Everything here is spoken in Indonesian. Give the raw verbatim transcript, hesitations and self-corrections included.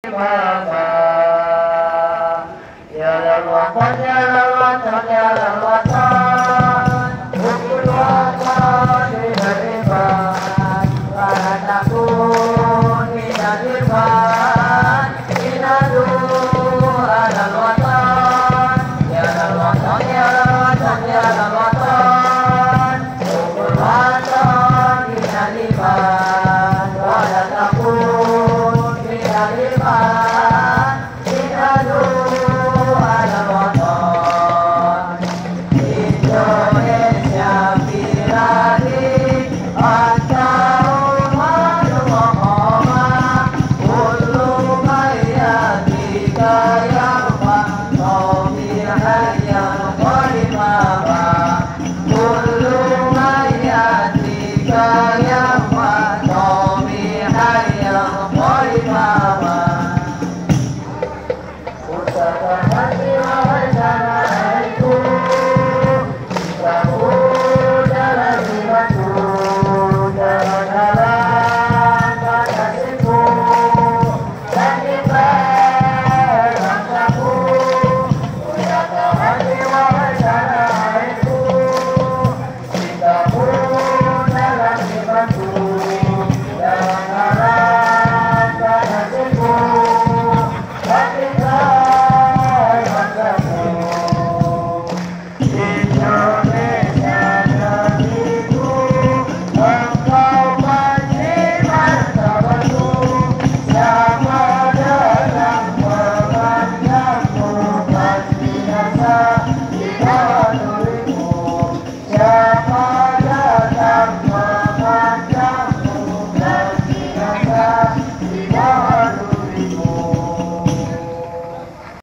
Baba ya lal watan ya lal watan ya lal watan ukul watan di hariban para takun di hariban inadu alal watan ya lal watan ya lal watan ya lal watan ukul watan di hariban para takun di hariban